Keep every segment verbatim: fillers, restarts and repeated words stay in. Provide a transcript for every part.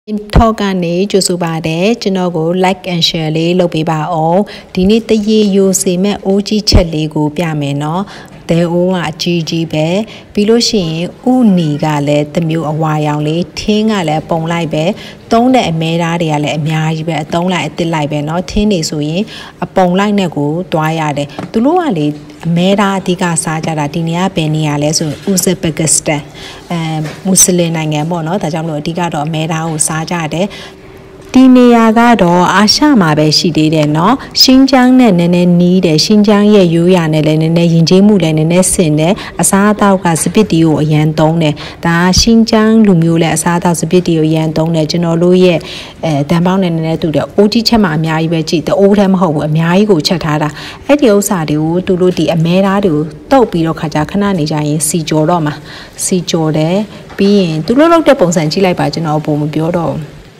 talk ကနေကြိုဆိုပါတယ်ကျွန်တော်ကို like and share လေးလုပ်ပေးပါအောင်ဒီနေ့တရေယိုစီမဲ့အိုးကြီးချက်လေးကိုပြမယ်နော်တဲအိုးကအကြီးကြီးပဲပြီးလို့ရှိရင်ဥနီကလည်းတစ်မျိုးအဝါရောင်လေးထင်းကလည်းပုံလိုက်ပဲသုံးတဲ့အမဲသားတွေကလည်းအများကြီးပဲအသုံးလိုက်အစ်စ်လိုက်ပဲเนาะထင်းနေဆိုရင်အပုံလိုက်နဲ့ကိုတွားရတယ်သူတို့ကလေအမဲသားအဓိကစားကြတာဒီနေရာဘယ်နေရာလဲဆို UZBEKISTAN အဲမွတ်စလင်နိုင်ငံပေါ့เนาะဒါကြောင့်မလို့အဓိကတော့အမဲသားကိုစားကြတယ်ဒီနေရာကတော့အာရှမှာပဲရှိသေးတယ်เนาะရှင်းချန်းနဲ့နည်းနည်းနီးတယ်ရှင်းချန်းရဲ့ရိုးရာနဲ့လည်းနည်းနည်းယဉ်ကျေးမှုလည်းနည်းနည်းဆင်တယ်အစားအသောက်ကစပစ်တီကိုအရန်သုံးတယ်ဒါရှင်းချန်းလူမျိုးလည်းအစားအသောက်စပစ်တီကိုအရန်သုံးတယ်ကျွန်တော်တို့ရဲ့အဲတန်ပေါင်းနဲ့နည်းနည်းတူတယ်အိုးကြီးချက်မှအများကြီးပဲကြည့်တအိုးထဲမဟုတ်ဘူးအများကြီးကိုချက်ထားတာအဲ့ဒီဥစ္စာတွေကိုသူတို့ဒီအမဲသားတွေကိုတုပ်ပြီးတော့ခါကြခဏနေကြရင်စီကြော်တော့မှာစီကြော်တယ်ပြီးရင်သူတို့လုပ်တဲ့ပုံစံကြည့်လိုက်ပါကျွန်တော်ပုံမပြောတော့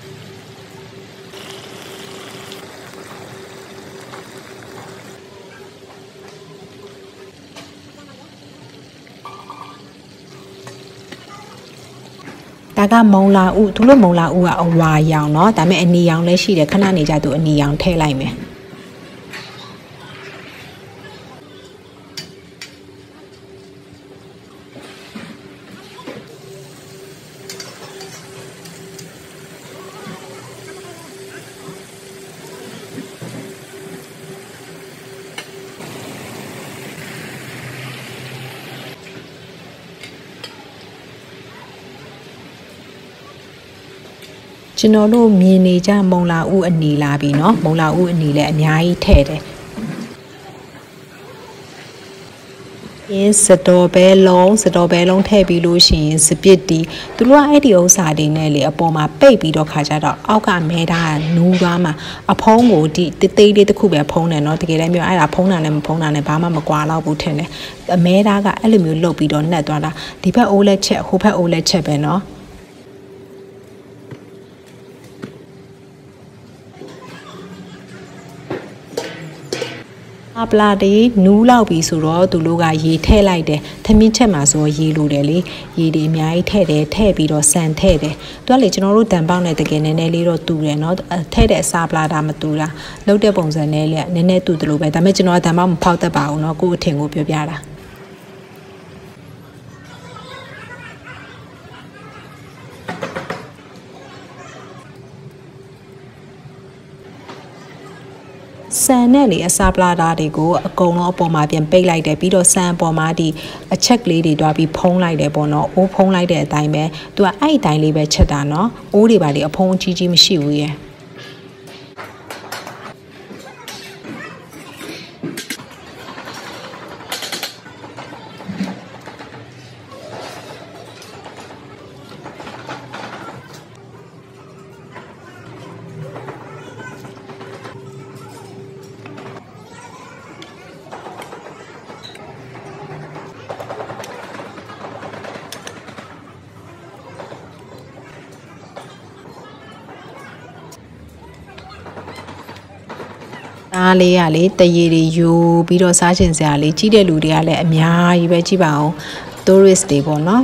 ဒါကမုံလာဥသူတို့မုံလာဥကအဝါရောင်เนาะဒါပေမဲ့အနီရောင်လည်းရှိတယ်ခဏနေကြသူအနီရောင်ထည့်လိုက်မယ်ကျွန်တော်တို့မြင်နေကြမုံလာဥအနီလာပြီเนาะမုံလာဥအနီလည်းအများကြီးထည့်တယ်ရင်းစတော်ဘဲလုံးစတော်ဘဲလုံးထည့်ပြီးလို့ရှိရင်စပစ်တီသူတို့ကအဲ့ဒီဥစ္စာတွေနဲ့လေအပေါ်မှာပိတ်ပြီးတော့ခါကြတော့အောက်ကမဲသားနူးသွားမှာအဖုံးကိုဒီတိတ်တိတ်လေးတစ်ခုပဲဖုံးတယ်เนาะတကယ်တမ်းပြောအဲ့ဒါဖုံးတာနဲ့မဖုံးတာနဲ့ဘာမှမကွာတော့ဘူးထင်တယ်အမဲသားကအဲ့လိုမျိုးလှုပ်ပြီးတော့နှက်သွားတာဒီဘက်အိုးလက်ချက်ဟိုဘက်အိုးလက်ချက်ပဲเนาะအပလာတွေနူးလောက်ပြီဆိုတော့သူတို့ကရေထည့်လိုက်တယ်သမင်းချက်မှာဆိုရေလိုတယ်လေရေတွေအများကြီးထည့်တယ်ထည့်ပြီးတော့ဆန်ထည့်တယ်သူကလေကျွန်တော်တို့တန်ပေါက်နဲ့တကယ်နည်းနည်းလေးတော့တူတယ်เนาะထည့်တဲ့အစာပလာတာမတူတာလောက်တဲ့ပုံစံနဲ့လေနည်းနည်းတူတယ်လို့ပဲဒါပေမဲ့ကျွန်တော်ကတန်ပေါက်မဖောက်တတ်ပါဘူးเนาะကိုယ့်အထင်ကိုပြောပြတာဆန်နဲ့လေအစာပလာတာတွေကိုအကုန်လုံးအပေါ်မှာပြန်ပိတ်လိုက်တယ်ပြီးတော့ဆန်အပေါ်မှာဒီအချက်ကလေးတွေတွားပြီးဖုံးလိုက်တယ်ပေါ့နော်အိုးဖုံးလိုက်တဲ့အတိုင်းပဲသူကအဲ့အတိုင်းလေးပဲချက်တာနော်အိုးတွေပါလေအဖုံးကြီးကြီးမရှိဘူးရဲ့အားလေးကလေတရေတွေယူပြီးတော့စားချင်စရာလေးကြီးတဲ့လူတွေကလည်းအများကြီးပဲကြည့်ပါအောင် tourist တွေပေါ့နော်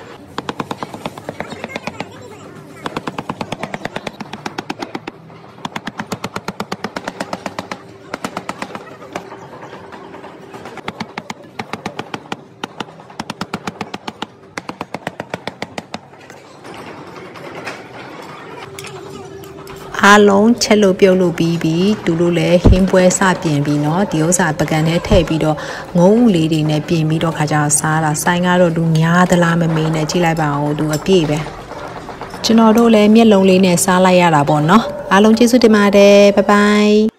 အားလုံးချက်လို့ပြုတ်လို့ပြီးပြီသူတို့လည်းဟင်းပွဲစပြင်ပြီးเนาะဒီဥစ္စာပကံထဲထည့်ပြီးတော့ငုံဥလေးတွေနဲ့ပြင်ပြီးတော့ခါကြတော့စားတာဆိုင်ကတော့လူများသလားမမေးနဲ့ကြည့်လိုက်ပါဦးသူအပြည့်ပဲကျွန်တော်တို့လည်းမျက်လုံးလေးနဲ့စားလိုက်ရတာပေါ့เนาะအားလုံးကျေးဇူးတင်ပါတယ်ဘိုင်ဘိုင်